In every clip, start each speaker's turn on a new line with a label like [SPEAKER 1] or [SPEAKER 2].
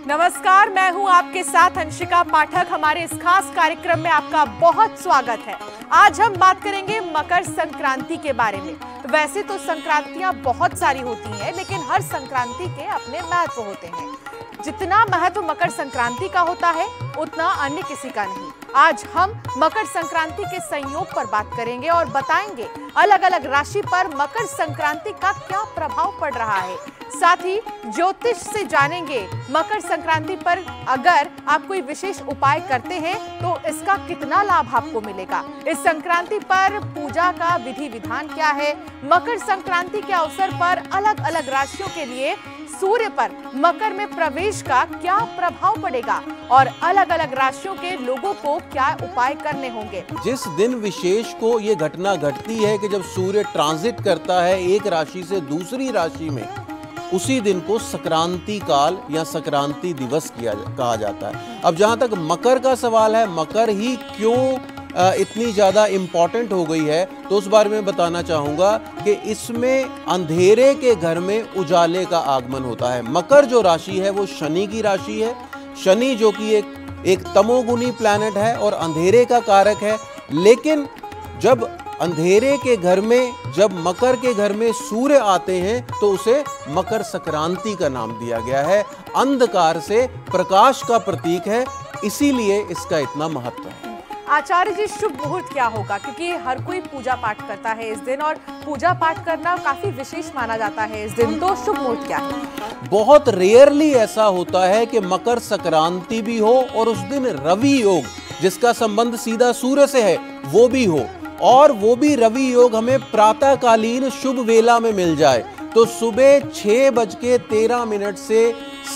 [SPEAKER 1] नमस्कार, मैं हूं आपके साथ अंशिका पाठक। हमारे इस खास कार्यक्रम में आपका बहुत स्वागत है। आज हम बात करेंगे मकर संक्रांति के बारे में। वैसे तो संक्रांतियां बहुत सारी होती हैं, लेकिन हर संक्रांति के अपने महत्व होते हैं। जितना महत्व मकर संक्रांति का होता है, उतना अन्य किसी का नहीं। आज हम मकर संक्रांति के संयोग पर बात करेंगे और बताएंगे अलग अलग राशि पर मकर संक्रांति का क्या प्रभाव पड़ रहा है। साथ ही ज्योतिष से जानेंगे मकर संक्रांति पर अगर आप कोई विशेष उपाय करते हैं तो इसका कितना लाभ आपको मिलेगा। इस संक्रांति पर पूजा का विधि विधान क्या है। मकर संक्रांति के अवसर पर अलग अलग राशियों के लिए सूर्य पर मकर में प्रवेश का क्या प्रभाव पड़ेगा और अलग अलग राशियों के लोगों को क्या उपाय करने होंगे।
[SPEAKER 2] जिस दिन विशेष को ये घटना घटती है कि जब सूर्य ट्रांजिट करता है एक राशि से दूसरी राशि में, उसी दिन को संक्रांति काल या संक्रांति दिवस कहा जाता है। अब जहां तक मकर का सवाल है, मकर ही क्यों इतनी ज़्यादा इम्पॉर्टेंट हो गई है, तो उस बारे में बताना चाहूँगा कि इसमें अंधेरे के घर में उजाले का आगमन होता है। मकर जो राशि है वो शनि की राशि है। शनि जो कि एक तमोगुनी प्लैनेट है और अंधेरे का कारक है। लेकिन जब अंधेरे के घर में, जब मकर के घर में सूर्य आते हैं तो उसे मकर संक्रांति का नाम दिया गया है। अंधकार से प्रकाश का प्रतीक है, इसीलिए इसका इतना महत्व है।
[SPEAKER 1] आचार्य जी, शुभ मुहूर्त क्या होगा? क्योंकि हर कोई पूजा पाठ करता है इस दिन और पूजा पाठ करना काफी विशेष माना जाता है इस दिन, तो शुभ मुहूर्त क्या है?
[SPEAKER 2] बहुत रेयरली ऐसा होता है कि मकर संक्रांति भी हो और उस दिन रवि योग, जिसका संबंध सीधा सूर्य से है, वो भी हो, और वो भी रवि योग हमें प्रातःकालीन शुभ वेला में मिल जाए। तो सुबह 6:13 से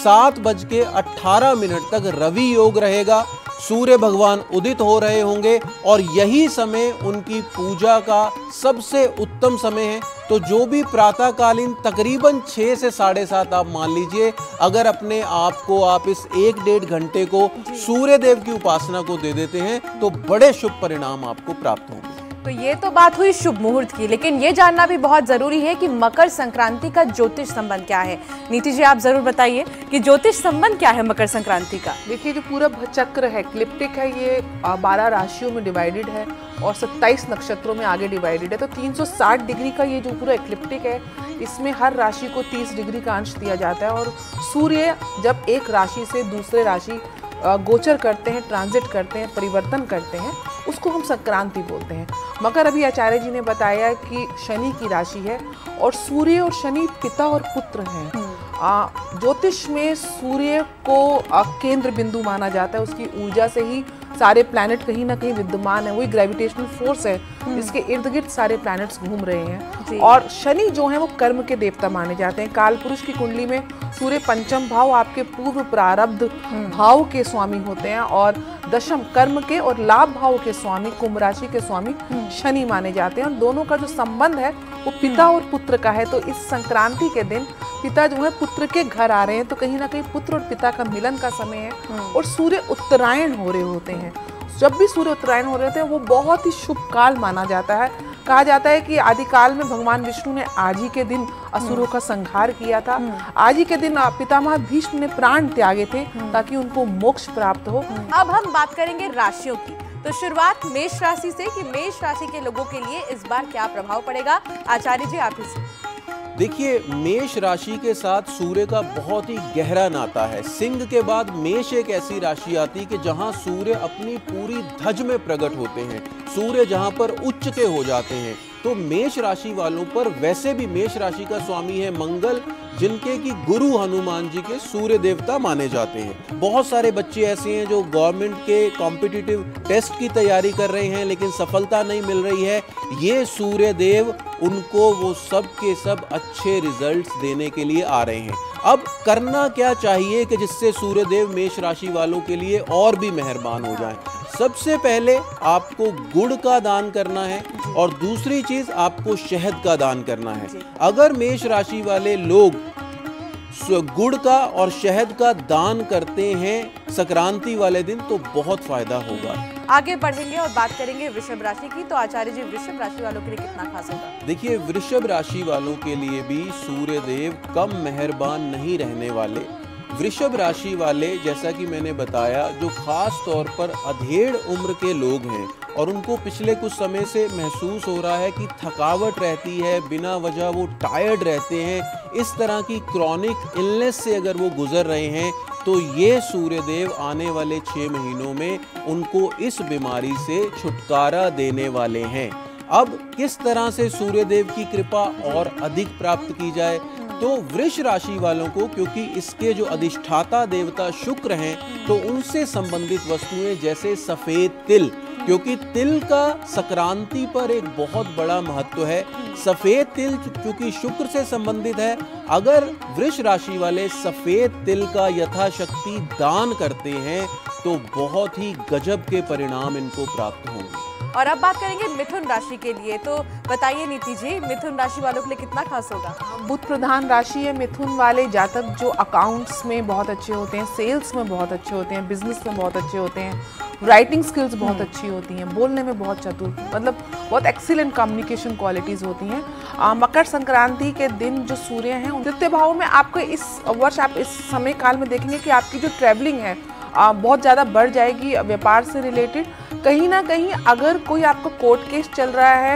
[SPEAKER 2] 7:18 तक रवि योग रहेगा। सूर्य भगवान उदित हो रहे होंगे और यही समय उनकी पूजा का सबसे उत्तम समय है। तो जो भी प्रातःकालीन तकरीबन 6 से 7:30 आप मान लीजिए, अगर अपने आप को आप इस 1-1.5 घंटे को सूर्य देव की उपासना को दे देते हैं तो बड़े शुभ परिणाम आपको प्राप्त होंगे।
[SPEAKER 1] तो ये तो बात हुई शुभ मुहूर्त की, लेकिन ये जानना भी बहुत जरूरी है कि मकर संक्रांति का ज्योतिष संबंध क्या है। नीति जी, आप जरूर बताइए कि ज्योतिष संबंध क्या है मकर संक्रांति का।
[SPEAKER 3] देखिए, जो पूरा चक्र है, क्लिप्टिक है, ये 12 राशियों में डिवाइडेड है और 27 नक्षत्रों में आगे डिवाइडेड है। तो 360 डिग्री का ये जो पूरा एक्लिप्टिक है, इसमें हर राशि को 30 डिग्री का अंश दिया जाता है। और सूर्य जब एक राशि से दूसरे राशि गोचर करते हैं, ट्रांजिट करते हैं, परिवर्तन करते हैं, उसको हम संक्रांति बोलते हैं। मगर अभी आचार्य जी ने बताया कि शनि की राशि है और सूर्य और शनि पिता और पुत्र हैं। ज्योतिष में सूर्य को केंद्र बिंदु माना जाता है। उसकी ऊर्जा से ही सारे प्लैनेट कहीं ना कहीं विद्यमान है। वही ग्रेविटेशनल फोर्स है जिसके इर्द गिर्द सारे प्लैनेट्स घूम रहे हैं। और शनि जो है वो कर्म के देवता माने जाते हैं। काल पुरुष की कुंडली में सूर्य पंचम भाव, आपके पूर्व प्रारब्ध भाव के स्वामी होते हैं, और दशम कर्म के और लाभ भाव के स्वामी, कुंभ राशि के स्वामी शनि माने जाते हैं। और दोनों का जो संबंध है वो पिता और पुत्र का है। तो इस संक्रांति के दिन पिता जो है पुत्र के घर आ रहे हैं, तो कहीं ना कहीं पुत्र और पिता का मिलन का समय है। और सूर्य उत्तरायण हो रहे होते हैं। जब भी सूर्य उत्तरायण हो रहे होते हैं वो बहुत ही शुभ काल माना जाता है। कहा जाता है कि आदिकाल में भगवान विष्णु ने आज ही के दिन असुरों का संहार किया था। आज ही के दिन पितामह भीष्म ने प्राण त्यागे थे ताकि उनको मोक्ष प्राप्त हो।
[SPEAKER 1] अब हम बात करेंगे राशियों की। तो शुरुआत मेष राशि से कि मेष राशि के लोगों के लिए इस बार क्या प्रभाव पड़ेगा। आचार्य जी, आप ही
[SPEAKER 2] देखिए, मेष राशि के साथ सूर्य का बहुत ही गहरा नाता है। सिंह के बाद मेष एक ऐसी राशि आती कि जहां सूर्य अपनी पूरी धज में प्रकट होते हैं। सूर्य जहां पर उच्च के हो जाते हैं, तो मेष राशि वालों पर, वैसे भी मेष राशि का स्वामी है मंगल, जिनके की गुरु हनुमान जी के सूर्य देवता माने जाते हैं। बहुत सारे बच्चे ऐसे हैं जो गवर्नमेंट के कॉम्पिटिटिव टेस्ट की तैयारी कर रहे हैं लेकिन सफलता नहीं मिल रही है। ये सूर्य देव उनको वो सब के सब अच्छे रिजल्ट्स देने के लिए आ रहे हैं। अब करना क्या चाहिए कि जिससे सूर्य देव मेष राशि वालों के लिए और भी मेहरबान हो जाएं। सबसे पहले आपको गुड़ का दान करना है और दूसरी चीज आपको शहद का दान करना है। अगर मेष राशि वाले लोग गुड़ का और शहद का दान करते हैं संक्रांति वाले दिन तो बहुत फायदा होगा।
[SPEAKER 1] आगे बढ़ेंगे और बात करेंगे वृषभ राशि की। तो आचार्य जी, वृषभ राशि वालों के लिए कितना खास होगा?
[SPEAKER 2] देखिए, वृषभ राशि वालों के लिए भी सूर्य देव कम मेहरबान नहीं रहने वाले। वृषभ राशि वाले, जैसा कि मैंने बताया, जो खास तौर पर अधेड़ उम्र के लोग हैं और उनको पिछले कुछ समय से महसूस हो रहा है कि थकावट रहती है, बिना वजह वो टायर्ड रहते हैं, इस तरह की क्रॉनिक इलनेस से अगर वो गुजर रहे हैं, तो ये सूर्यदेव आने वाले 6 महीनों में उनको इस बीमारी से छुटकारा देने वाले हैं। अब किस तरह से सूर्यदेव की कृपा और अधिक प्राप्त की जाए? तो वृष राशि वालों को, क्योंकि इसके जो अधिष्ठाता देवता शुक्र हैं, तो उनसे संबंधित वस्तुएं जैसे सफेद तिल, क्योंकि तिल का संक्रांति पर एक बहुत बड़ा महत्व है। सफेद तिल क्योंकि शुक्र से संबंधित है, अगर वृष राशि वाले सफेद तिल का यथाशक्ति दान करते हैं तो बहुत ही गजब के परिणाम इनको प्राप्त होंगे।
[SPEAKER 1] और अब बात करेंगे मिथुन राशि के लिए, तो बताइए नीति जी, मिथुन राशि वालों के लिए कितना खास होगा?
[SPEAKER 3] बुध प्रधान राशि है मिथुन वाले जातक, जो अकाउंट्स में बहुत अच्छे होते हैं, सेल्स में बहुत अच्छे होते हैं, बिजनेस में बहुत अच्छे होते हैं, राइटिंग स्किल्स बहुत अच्छी होती हैं, बोलने में बहुत चतुर, मतलब बहुत एक्सीलेंट कम्युनिकेशन क्वालिटीज़ होती हैं। मकर संक्रांति के दिन जो सूर्य हैं, द्वितीय भाव में आपको इस वर्ष, आप इस समय काल में देखेंगे कि आपकी जो ट्रैवलिंग है बहुत ज़्यादा बढ़ जाएगी। व्यापार से रिलेटेड कहीं ना कहीं अगर कोई आपका कोर्ट केस चल रहा है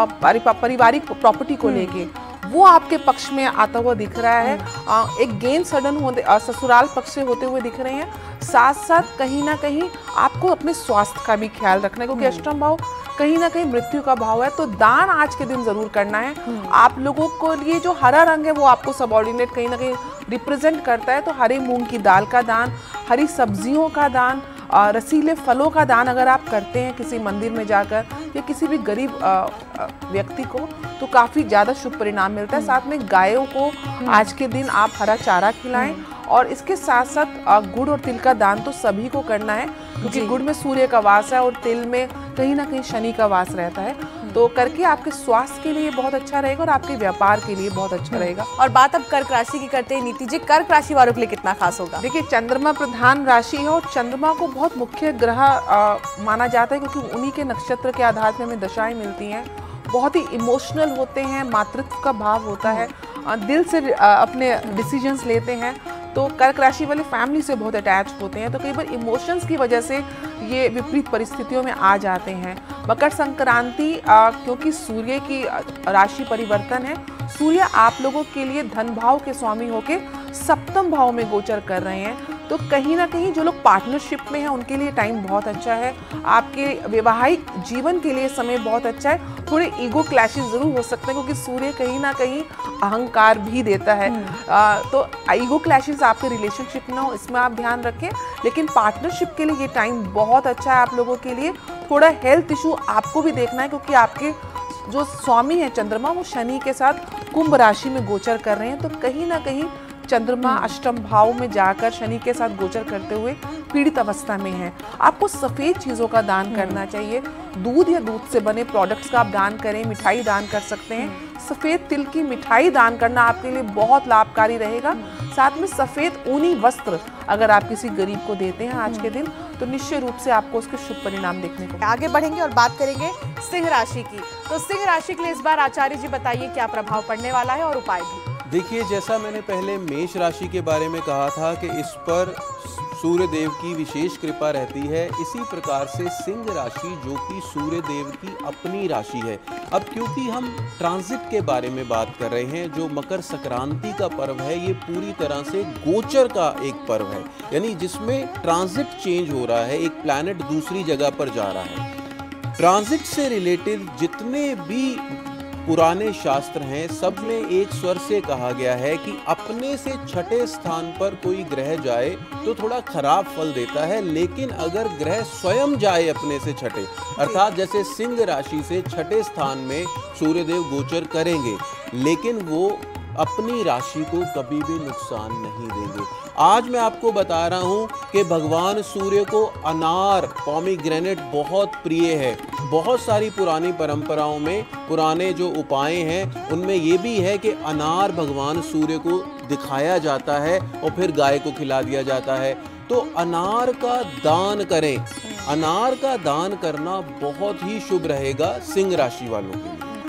[SPEAKER 3] पारिवारिक प्रॉपर्टी को लेके, वो आपके पक्ष में आता हुआ दिख रहा है। एक गेन सडन होते ससुराल पक्ष से होते हुए दिख रहे हैं। साथ साथ कहीं ना कहीं आपको अपने स्वास्थ्य का भी ख्याल रखना है, क्योंकि अष्टम भाव कहीं ना कहीं मृत्यु का भाव है। तो दान आज के दिन जरूर करना है। आप लोगों को लिए जो हरा रंग है वो आपको सबऑर्डिनेट कहीं ना कहीं रिप्रेजेंट करता है। तो हरे मूंग की दाल का दान, हरी सब्जियों का दान, रसीले फलों का दान अगर आप करते हैं किसी मंदिर में जाकर या किसी भी गरीब व्यक्ति को, तो काफ़ी ज़्यादा शुभ परिणाम मिलता है। साथ में गायों को आज के दिन आप हरा चारा खिलाएं। और इसके साथ साथ गुड़ और तिल का दान तो सभी को करना है, क्योंकि गुड़ में सूर्य का वास है और तिल में कहीं ना कहीं शनि का वास रहता है। तो करके आपके स्वास्थ्य के लिए बहुत अच्छा रहेगा और आपके व्यापार के लिए बहुत अच्छा रहेगा।
[SPEAKER 1] और बात अब कर्क राशि की करते हैं नीति जी, कर्क राशि वालों के लिए कितना खास होगा?
[SPEAKER 3] देखिए, चंद्रमा प्रधान राशि है और चंद्रमा को बहुत मुख्य ग्रह माना जाता है, क्योंकि उन्हीं के नक्षत्र के आधार पर हमें दशाएं मिलती हैं। बहुत ही इमोशनल होते हैं, मातृत्व का भाव होता है, दिल से अपने डिसीजंस लेते हैं। तो कर्क राशि वाले फैमिली से बहुत अटैच होते हैं, तो कई बार इमोशंस की वजह से ये विपरीत परिस्थितियों में आ जाते हैं। मकर संक्रांति क्योंकि सूर्य की राशि परिवर्तन है, सूर्य आप लोगों के लिए धन भाव के स्वामी होके सप्तम भाव में गोचर कर रहे हैं। तो कहीं ना कहीं जो लोग पार्टनरशिप में हैं उनके लिए टाइम बहुत अच्छा है। आपके वैवाहिक जीवन के लिए समय बहुत अच्छा है। थोड़े ईगो क्लैशेस जरूर हो सकते हैं, क्योंकि सूर्य कहीं ना कहीं अहंकार भी देता है। तो ईगो क्लैशेस आपके रिलेशनशिप में हो, इसमें आप ध्यान रखें। लेकिन पार्टनरशिप के लिए ये टाइम बहुत अच्छा है आप लोगों के लिए। थोड़ा हेल्थ इशू आपको भी देखना है, क्योंकि आपके जो स्वामी है चंद्रमा, वो शनि के साथ कुंभ राशि में गोचर कर रहे हैं। तो कहीं ना कहीं चंद्रमा अष्टम भाव में जाकर शनि के साथ गोचर करते हुए पीड़ित अवस्था में है। आपको सफ़ेद चीज़ों का दान करना चाहिए। दूध या दूध से बने प्रोडक्ट्स का आप दान करें, मिठाई दान कर सकते हैं। सफ़ेद तिल की मिठाई दान करना आपके लिए बहुत लाभकारी रहेगा। साथ में सफ़ेद ऊनी वस्त्र अगर आप किसी गरीब को देते हैं आज के दिन, तो निश्चय रूप से आपको उसके शुभ परिणाम देखने को।
[SPEAKER 1] आगे बढ़ेंगे और बात करेंगे सिंह राशि की। तो सिंह राशि के लिए इस बार आचार्य जी बताइए क्या प्रभाव पड़ने वाला है और उपाय भी।
[SPEAKER 2] देखिए, जैसा मैंने पहले मेष राशि के बारे में कहा था कि इस पर सूर्य देव की विशेष कृपा रहती है, इसी प्रकार से सिंह राशि जो कि सूर्य देव की अपनी राशि है। अब क्योंकि हम ट्रांजिट के बारे में बात कर रहे हैं, जो मकर संक्रांति का पर्व है, ये पूरी तरह से गोचर का एक पर्व है, यानी जिसमें ट्रांजिट चेंज हो रहा है, एक प्लैनेट दूसरी जगह पर जा रहा है। ट्रांजिट से रिलेटेड जितने भी पुराने शास्त्र हैं, सब में एक स्वर से कहा गया है कि अपने से छठे स्थान पर कोई ग्रह जाए तो थोड़ा खराब फल देता है, लेकिन अगर ग्रह स्वयं जाए अपने से छठे, अर्थात जैसे सिंह राशि से छठे स्थान में सूर्यदेव गोचर करेंगे, लेकिन वो अपनी राशि को कभी भी नुकसान नहीं देंगे। आज मैं आपको बता रहा हूँ कि भगवान सूर्य को अनार, पॉमीग्रेनेट बहुत प्रिय है। बहुत सारी पुरानी परंपराओं में पुराने जो उपाय हैं उनमें ये भी है कि अनार भगवान सूर्य को दिखाया जाता है और फिर गाय को खिला दिया जाता है। तो अनार का दान करें। अनार का दान करना बहुत ही शुभ रहेगा सिंह राशि वालों के लिए।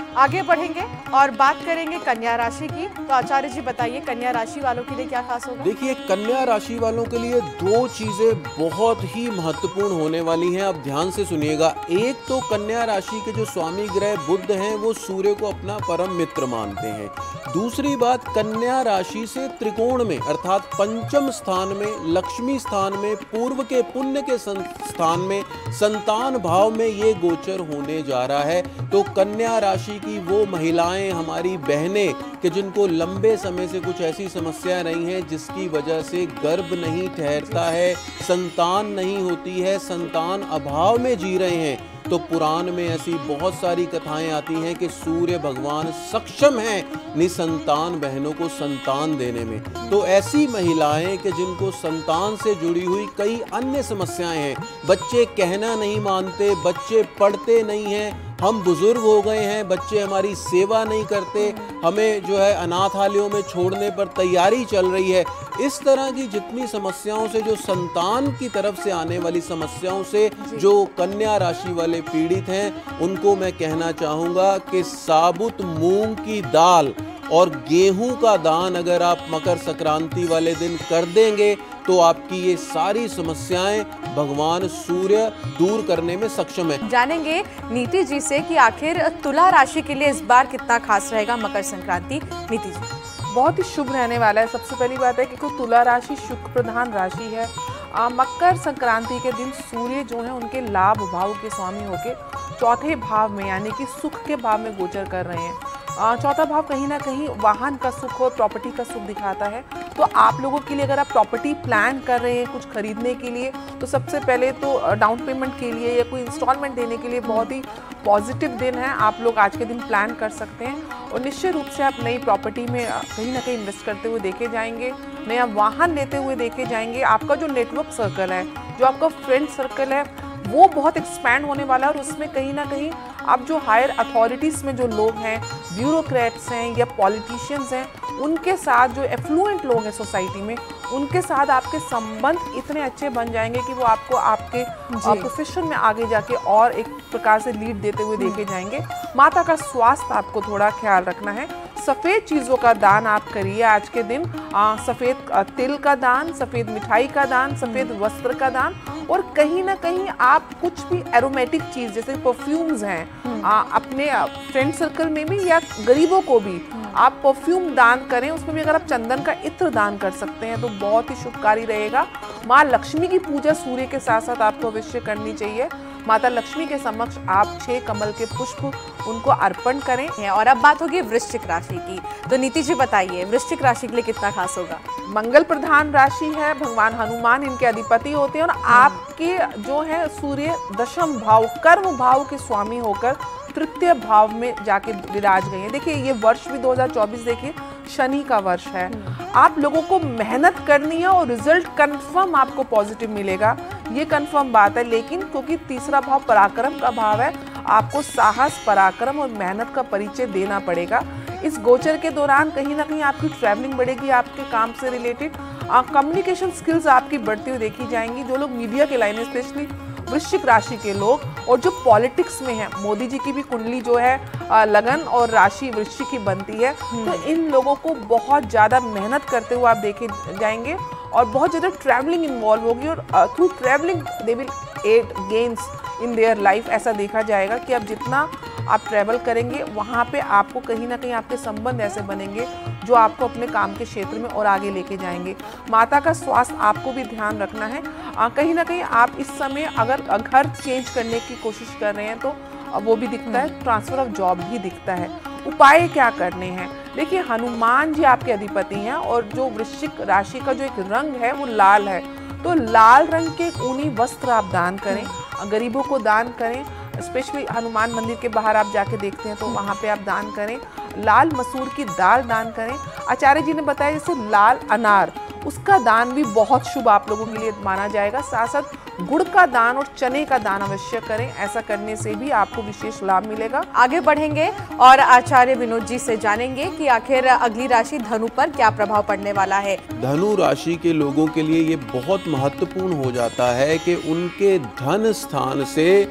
[SPEAKER 1] आगे बढ़ेंगे और बात करेंगे कन्या राशि की। तो आचार्य जी बताइए, कन्या राशि वालों के लिए क्या खास होगा?
[SPEAKER 2] देखिए, कन्या राशि वालों के लिए दो चीजें बहुत ही महत्वपूर्ण होने वाली हैं। अब ध्यान से सुनिएगा। एक तो कन्या राशि के जो स्वामी ग्रह बुध हैं वो सूर्य को अपना परम मित्र मानते हैं। दूसरी बात, कन्या राशि से त्रिकोण में अर्थात पंचम स्थान में, लक्ष्मी स्थान में, पूर्व के पुण्य के स्थान में, संतान भाव में ये गोचर होने जा रहा है। तो कन्या राशि की वो महिलाएं, हमारी बहनें कि जिनको लंबे समय से कुछ ऐसी समस्याएं रही हैं जिसकी वजह से गर्भ नहीं ठहरता है, संतान नहीं होती है, संतान अभाव में जी रहे हैं, तो पुराण में ऐसी बहुत सारी कथाएं आती हैं कि सूर्य भगवान सक्षम हैं निसंतान बहनों को संतान देने में। तो ऐसी महिलाएं कि जिनको संतान से जुड़ी हुई कई अन्य समस्याएं हैं, बच्चे कहना नहीं मानते, बच्चे पढ़ते नहीं हैं, हम बुजुर्ग हो गए हैं, बच्चे हमारी सेवा नहीं करते, हमें जो है अनाथालयों में छोड़ने पर तैयारी चल रही है, इस तरह की जितनी समस्याओं से, जो संतान की तरफ से आने वाली समस्याओं से जो कन्या राशि वाले पीड़ित हैं, उनको मैं कहना चाहूँगा कि साबुत मूंग की दाल और गेहूं का दान अगर आप मकर संक्रांति वाले दिन कर देंगे तो आपकी ये सारी समस्याएं भगवान सूर्य दूर करने में सक्षम है।
[SPEAKER 1] जानेंगे नीति जी से कि आखिर तुला राशि के लिए इस बार कितना खास रहेगा मकर संक्रांति। नीति जी,
[SPEAKER 3] बहुत ही शुभ रहने वाला है। सबसे पहली बात है कि तुला राशि शुक्र प्रधान राशि है। मकर संक्रांति के दिन सूर्य जो है उनके लाभ भाव के स्वामी होके चौथे भाव में यानी कि सुख के भाव में गोचर कर रहे हैं। चौथा भाव कहीं ना कहीं वाहन का सुख और प्रॉपर्टी का सुख दिखाता है। तो आप लोगों के लिए अगर आप प्रॉपर्टी प्लान कर रहे हैं कुछ खरीदने के लिए, तो सबसे पहले तो डाउन पेमेंट के लिए या कोई इंस्टॉलमेंट देने के लिए बहुत ही पॉजिटिव दिन है। आप लोग आज के दिन प्लान कर सकते हैं और निश्चित रूप से आप नई प्रॉपर्टी में कहीं ना कहीं इन्वेस्ट करते हुए देखे जाएंगे, नया वाहन लेते हुए देखे जाएंगे। आपका जो नेटवर्क सर्कल है, जो आपका फ्रेंड सर्कल है, वो बहुत एक्सपैंड होने वाला है और उसमें कहीं ना कहीं आप जो हायर अथॉरिटीज़ में जो लोग हैं, ब्यूरोक्रेट्स हैं या पॉलिटिशियंस हैं, उनके साथ जो एफ्लुएंट लोग हैं सोसाइटी में, उनके साथ आपके संबंध इतने अच्छे बन जाएंगे कि वो आपको आपके प्रोफेशन में आगे जाके और एक प्रकार से लीड देते हुए देखे जाएंगे। माता का स्वास्थ्य आपको थोड़ा ख्याल रखना है। सफ़ेद चीज़ों का दान आप करिए आज के दिन। सफ़ेद तिल का दान, सफ़ेद मिठाई का दान, सफ़ेद वस्त्र का दान, और कहीं ना कहीं आप कुछ भी एरोमेटिक चीज़ जैसे परफ्यूम्स हैं अपने फ्रेंड सर्कल में भी या गरीबों को भी आप परफ्यूम दान करें। उसमें भी अगर आप चंदन का इत्र दान कर सकते हैं तो बहुत ही शुभकारी रहेगा। माँ लक्ष्मी की पूजा सूर्य के साथ साथ आपको अवश्य करनी चाहिए। माता लक्ष्मी के समक्ष आप 6 कमल के पुष्प उनको अर्पण करें।
[SPEAKER 1] और अब बात होगी वृश्चिक राशि की। तो नीति जी बताइए, वृश्चिक राशि के लिए कितना खास होगा?
[SPEAKER 3] मंगल प्रधान राशि है, भगवान हनुमान इनके अधिपति होते हैं और आपके जो है सूर्य दशम भाव कर्म भाव के स्वामी होकर तृतीय भाव में जाके विराज गए हैं। देखिए ये वर्ष भी 2024 देखिए शनि का वर्ष है। आप लोगों को मेहनत करनी है और रिजल्ट कंफर्म आपको पॉजिटिव मिलेगा, ये कंफर्म बात है। लेकिन क्योंकि तीसरा भाव पराक्रम का भाव है, आपको साहस, पराक्रम और मेहनत का परिचय देना पड़ेगा। इस गोचर के दौरान कहीं ना कहीं आपकी ट्रैवलिंग बढ़ेगी, आपके काम से रिलेटेड कम्युनिकेशन स्किल्स आपकी बढ़ती हुई देखी जाएंगी। जो लोग मीडिया के लाइन में, स्पेशली वृश्चिक राशि के लोग और जो पॉलिटिक्स में है, मोदी जी की भी कुंडली जो है लगन और राशि वृश्चिक की बनती है, तो इन लोगों को बहुत ज़्यादा मेहनत करते हुए आप देखे जाएंगे और बहुत ज़्यादा ट्रैवलिंग इन्वॉल्व होगी और through travelling they will add gains in their life. ऐसा देखा जाएगा कि अब जितना आप ट्रैवल करेंगे वहाँ पे आपको कहीं ना कहीं आपके संबंध ऐसे बनेंगे जो आपको अपने काम के क्षेत्र में और आगे लेके जाएंगे। माता का स्वास्थ्य आपको भी ध्यान रखना है। कहीं ना कहीं आप इस समय अगर घर चेंज करने की कोशिश कर रहे हैं तो वो भी दिखता है, ट्रांसफ़र ऑफ जॉब भी दिखता है। उपाय क्या करने हैं? देखिए हनुमान जी आपके अधिपति हैं और जो वृश्चिक राशि का जो एक रंग है वो लाल है, तो लाल रंग के ऊनी वस्त्र आप दान करें, गरीबों को दान करें। स्पेशली हनुमान मंदिर के बाहर आप जाके देखते हैं तो वहाँ पे आप दान करें। लाल मसूर की दाल दान करें। आचार्य जी ने बताया जैसे लाल अनार, उसका दान भी बहुत शुभ आप लोगों के लिए माना जाएगा। साथ साथ गुड़ का दान और चने का दान अवश्य करें, ऐसा करने से भी आपको विशेष लाभ मिलेगा।
[SPEAKER 1] आगे बढ़ेंगे और आचार्य विनोद जी से जानेंगे कि आखिर अगली राशि धनु पर क्या प्रभाव पड़ने वाला है।
[SPEAKER 2] धनु राशि के लोगों के लिए ये बहुत महत्वपूर्ण हो जाता है कि उनके धन स्थान से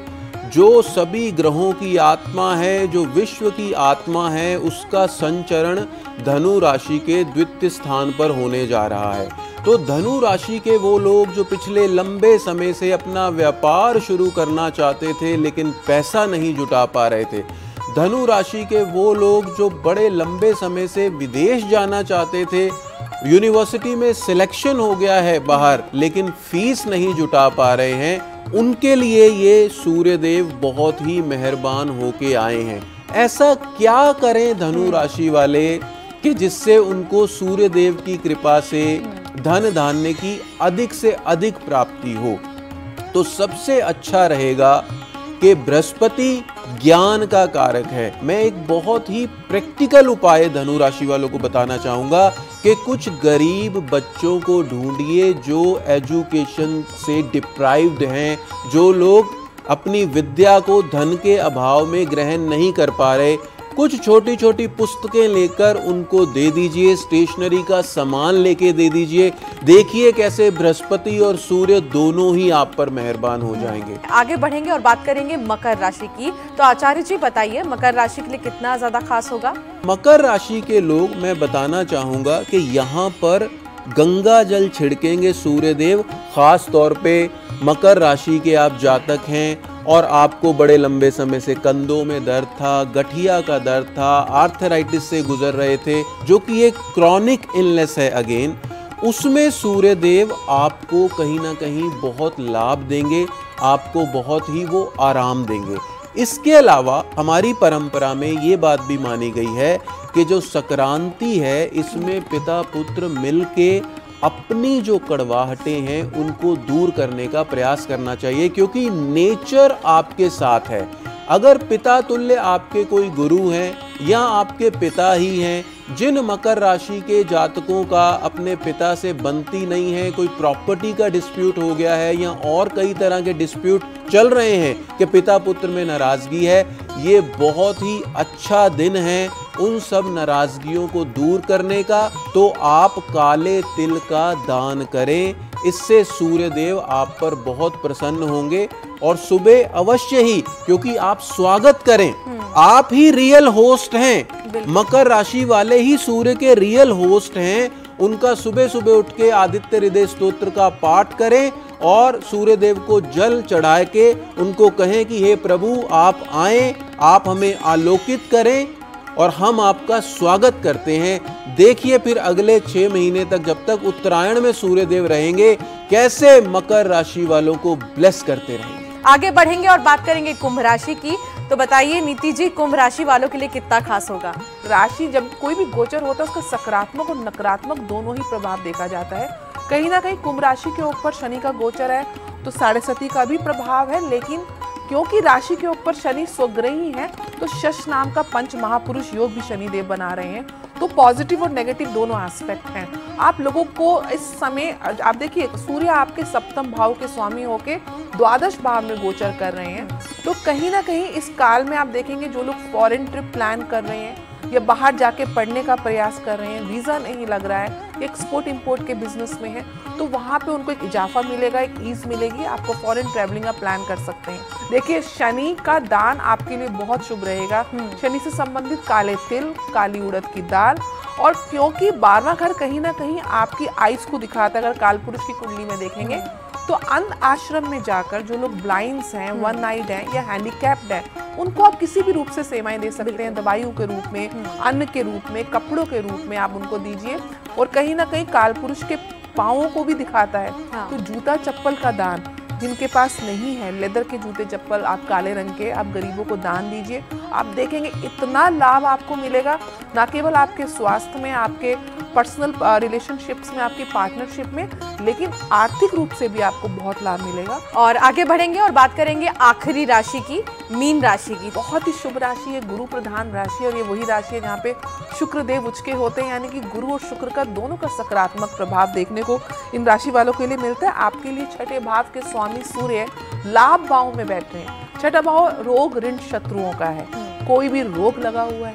[SPEAKER 2] जो सभी ग्रहों की आत्मा है, जो विश्व की आत्मा है, उसका संचरण धनु राशि के द्वितीय स्थान पर होने जा रहा है। तो धनु राशि के वो लोग जो पिछले लंबे समय से अपना व्यापार शुरू करना चाहते थे लेकिन पैसा नहीं जुटा पा रहे थे, धनु राशि के वो लोग जो बड़े लंबे समय से विदेश जाना चाहते थे, यूनिवर्सिटी में सिलेक्शन हो गया है बाहर लेकिन फीस नहीं जुटा पा रहे हैं, उनके लिए ये सूर्यदेव बहुत ही मेहरबान होके आए हैं। ऐसा क्या करें धनु राशि वाले कि जिससे उनको सूर्यदेव की कृपा से धन धान्य की अधिक से अधिक प्राप्ति हो? तो सबसे अच्छा रहेगा कि बृहस्पति ज्ञान का कारक है। मैं एक बहुत ही प्रैक्टिकल उपाय धनु राशि वालों को बताना चाहूँगा कि कुछ गरीब बच्चों को ढूंढिए जो एजुकेशन से डिप्राइव्ड हैं, जो लोग अपनी विद्या को धन के अभाव में ग्रहण नहीं कर पा रहे। कुछ छोटी छोटी पुस्तकें लेकर उनको दे दीजिए, स्टेशनरी का सामान लेके दे दीजिए। देखिए कैसे बृहस्पति और सूर्य दोनों ही आप पर मेहरबान हो जाएंगे।
[SPEAKER 1] आगे बढ़ेंगे और बात करेंगे मकर राशि की। तो आचार्य जी बताइए, मकर राशि के लिए कितना ज्यादा खास होगा?
[SPEAKER 2] मकर राशि के लोग, मैं बताना चाहूंगा कि यहाँ पर गंगा जल छिड़केंगे सूर्यदेव। खास तौर पे मकर राशि के आप जातक हैं और आपको बड़े लंबे समय से कंधों में दर्द था, गठिया का दर्द था, आर्थराइटिस से गुजर रहे थे, जो कि एक क्रॉनिक इलनेस है अगेन, उसमें सूर्यदेव आपको कहीं ना कहीं बहुत लाभ देंगे, आपको बहुत ही वो आराम देंगे। इसके अलावा हमारी परंपरा में ये बात भी मानी गई है कि जो संक्रांति है इसमें पिता पुत्र मिलके अपनी जो कड़वाहटें हैं उनको दूर करने का प्रयास करना चाहिए, क्योंकि नेचर आपके साथ है। अगर पिता तुल्य आपके कोई गुरु हैं या आपके पिता ही हैं, जिन मकर राशि के जातकों का अपने पिता से बनती नहीं है, कोई प्रॉपर्टी का डिस्प्यूट हो गया है या और कई तरह के डिस्प्यूट चल रहे हैं कि पिता पुत्र में नाराजगी है, ये बहुत ही अच्छा दिन है उन सब नाराजगियों को दूर करने का। तो आप काले तिल का दान करें, इससे सूर्यदेव आप पर बहुत प्रसन्न होंगे। और सुबह अवश्य ही, क्योंकि आप स्वागत करें, आप ही रियल होस्ट हैं, मकर राशि वाले ही सूर्य के रियल होस्ट हैं, उनका सुबह सुबह उठ के आदित्य हृदय स्तोत्र का पाठ करें और सूर्यदेव को जल चढ़ा के उनको कहें कि हे प्रभु आप आएं, आप हमें आलोकित करें और हम आपका स्वागत करते हैं। देखिए फिर अगले 6 महीने तक, जब तक उत्तरायण में सूर्यदेव रहेंगे, कैसे मकर राशि वालों को ब्लेस करते रहेंगे।
[SPEAKER 1] आगे बढ़ेंगे और बात करेंगे कुंभ राशि की। तो बताइए नीति जी, कुंभ राशि वालों के लिए कितना खास होगा?
[SPEAKER 3] राशि जब कोई भी गोचर होता है उसका सकारात्मक और नकारात्मक दोनों ही प्रभाव देखा जाता है। कहीं ना कहीं कुंभ राशि के ऊपर शनि का गोचर है तो 7.5 का भी प्रभाव है, लेकिन क्योंकि राशि के ऊपर शनि स्वग्रही है तो शश नाम का पंच महापुरुष योग भी शनिदेव बना रहे हैं। तो पॉजिटिव और नेगेटिव दोनों एस्पेक्ट हैं। आप लोगों को इस समय, आप देखिए सूर्य आपके सप्तम भाव के स्वामी होके द्वादश भाव में गोचर कर रहे हैं, तो कहीं ना कहीं इस काल में आप देखेंगे जो लोग फॉरेन ट्रिप प्लान कर रहे हैं या बाहर जाके पढ़ने का प्रयास कर रहे हैं, वीज़ा नहीं लग रहा है, एक्सपोर्ट इंपोर्ट के बिजनेस में है, तो वहाँ पे उनको एक इजाफा मिलेगा, एक ईज मिलेगी, आपको फॉरेन ट्रैवलिंग का प्लान कर सकते हैं। देखिए शनि का दान आपके लिए बहुत शुभ रहेगा। शनि से संबंधित काले तिल, काली उड़द की दाल, और क्योंकि 12वां घर कहीं ना कहीं आपकी आइज को दिखाता है, अगर कालपुरुष की कुंडली में देखेंगे तो अंध आश्रम में जाकर जो लोग ब्लाइंड्स हैं, वन नाइड हैं या हैंडीकैप्ड हैं, उनको आप किसी भी रूप से सेवाएं दे सकते हैं, दवाइयों के रूप में, अन्न के रूप में, कपड़ों के रूप में आप उनको दीजिए। और कहीं ना कहीं कालपुरुष के पाँवों को भी दिखाता है, तो जूता चप्पल का दान जिनके पास नहीं है, लेदर के जूते चप्पल आप काले रंग के आप गरीबों को दान दीजिए। आप देखेंगे इतना लाभ आपको मिलेगा, ना केवल आपके स्वास्थ्य में, आपके पर्सनल रिलेशनशिप्स में, आपकी पार्टनरशिप में, लेकिन आर्थिक रूप से भी आपको बहुत लाभ मिलेगा।
[SPEAKER 1] और आगे बढ़ेंगे और बात करेंगे आखिरी राशि की, मीन राशि की।
[SPEAKER 3] बहुत ही शुभ राशि है, गुरु प्रधान राशि, और ये वही राशि है जहाँ पे शुक्रदेव उचके होते हैं, यानी कि गुरु और शुक्र का दोनों का सकारात्मक प्रभाव देखने को इन राशि वालों के लिए मिलता है। आपके लिए छठे भाव के स्वामी सूर्य लाभ भाव में बैठ रहे हैं। छठा भाव रोग ऋण शत्रुओं का है, कोई भी रोग लगा हुआ है,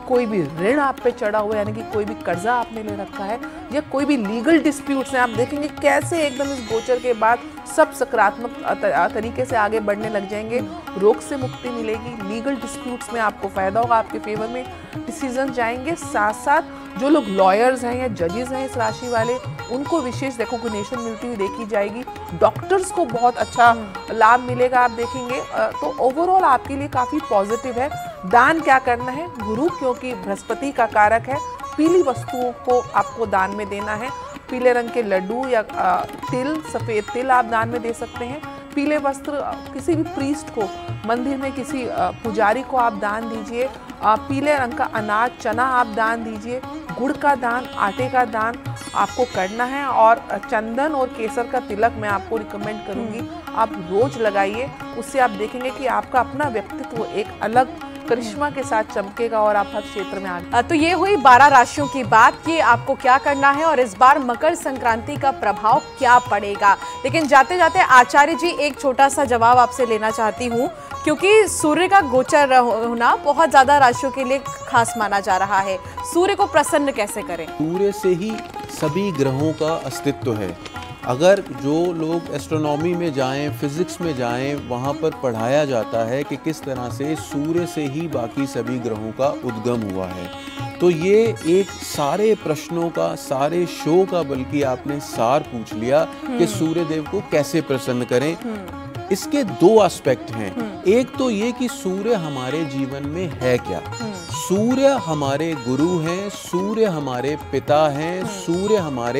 [SPEAKER 3] कोई भी ऋण आप पे चढ़ा हुआ है, यानी कि कोई भी कर्जा आपने ले रखा है, या कोई भी लीगल डिस्प्यूट्स हैं, आप देखेंगे कैसे एकदम इस गोचर के बाद सब सकारात्मक तरीके से आगे बढ़ने लग जाएंगे। रोग से मुक्ति मिलेगी, लीगल डिस्प्यूट्स में आपको फायदा होगा, आपके फेवर में डिसीजन जाएंगे। साथ साथ जो लोग लॉयर्स हैं या जजेस हैं इस राशि वाले, उनको विशेष रेकॉग्निशन मिलती हुई देखी जाएगी। डॉक्टर्स को बहुत अच्छा लाभ मिलेगा, आप देखेंगे। तो ओवरऑल आपके लिए काफ़ी पॉजिटिव है। दान क्या करना है? गुरु, क्योंकि बृहस्पति का कारक है, पीली वस्तुओं को आपको दान में देना है। पीले रंग के लड्डू या तिल, सफ़ेद तिल आप दान में दे सकते हैं। पीले वस्त्र किसी भी प्रीस्ट को, मंदिर में किसी पुजारी को आप दान दीजिए। पीले रंग का अनाज, चना आप दान दीजिए। गुड़ का दान, आटे का दान आपको करना है। और चंदन और केसर का तिलक मैं आपको रिकमेंड करूंगी, आप रोज लगाइए। उससे आप देखेंगे कि आपका अपना व्यक्तित्व एक अलग करिश्मा के साथ चमकेगा और आप हर क्षेत्र में आगे।
[SPEAKER 1] तो ये हुई 12 राशियों की बात कि आपको क्या करना है और इस बार मकर संक्रांति का प्रभाव क्या पड़ेगा। लेकिन जाते जाते आचार्य जी, एक छोटा सा जवाब आपसे लेना चाहती हूँ, क्योंकि सूर्य का गोचर होना बहुत ज्यादा राशियों के लिए खास माना जा रहा है। सूर्य को प्रसन्न कैसे करें?
[SPEAKER 2] सूर्य से ही सभी ग्रहों का अस्तित्व है। अगर जो लोग एस्ट्रोनॉमी में जाएं, फिजिक्स में जाएं, वहाँ पर पढ़ाया जाता है कि किस तरह से सूर्य से ही बाकी सभी ग्रहों का उद्गम हुआ है। तो ये एक सारे प्रश्नों का, सारे शो का बल्कि आपने सार पूछ लिया कि सूर्य देव को कैसे प्रसन्न करें। इसके दो एस्पेक्ट हैं। एक तो ये कि सूर्य हमारे जीवन में है क्या। सूर्य हमारे गुरु हैं, सूर्य हमारे पिता हैं, सूर्य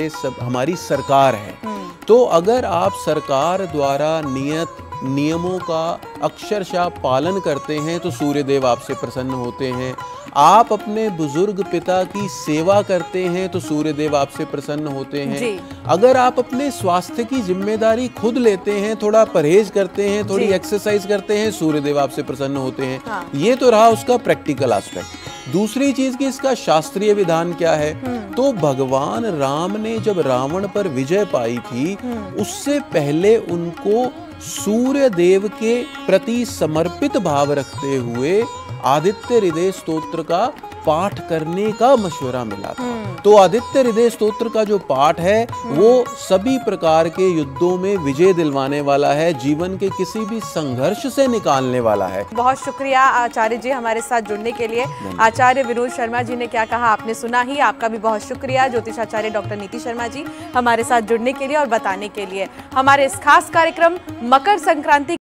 [SPEAKER 2] हमारी सरकार है। तो अगर आप सरकार द्वारा नियत नियमों का अक्षरशः पालन करते हैं तो सूर्य देव आपसे प्रसन्न होते हैं। आप अपने बुजुर्ग पिता की सेवा करते हैं तो सूर्य देव आपसे प्रसन्न होते हैं। अगर आप अपने स्वास्थ्य की जिम्मेदारी खुद लेते हैं, थोड़ा परहेज करते हैं, थोड़ी एक्सरसाइज करते हैं, सूर्य देव आपसे प्रसन्न होते हैं।
[SPEAKER 1] हाँ।
[SPEAKER 2] ये तो रहा उसका प्रैक्टिकल एस्पेक्ट। दूसरी चीज की इसका शास्त्रीय विधान क्या है, तो भगवान राम ने जब रावण पर विजय पाई थी, उससे पहले उनको सूर्य देव के प्रति समर्पित भाव रखते हुए आदित्य हृदय स्तोत्र का पाठ करने का मशवरा मिला था। तो आदित्य हृदय स्तोत्र का जो पाठ है वो सभी प्रकार के युद्धों में विजय दिलवाने वाला है, जीवन के किसी भी संघर्ष से निकालने वाला है।
[SPEAKER 1] बहुत शुक्रिया आचार्य जी हमारे साथ जुड़ने के लिए। आचार्य विनोद शर्मा जी ने क्या कहा आपने सुना ही। आपका भी बहुत शुक्रिया ज्योतिष आचार्य डॉक्टर नीति शर्मा जी हमारे साथ जुड़ने के लिए और बताने के लिए। हमारे इस खास कार्यक्रम मकर संक्रांति